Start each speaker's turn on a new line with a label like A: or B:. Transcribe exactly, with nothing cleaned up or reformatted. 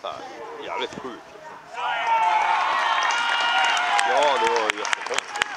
A: så här, jävligt sjukt. Liksom. Ja, det var jättekonstigt.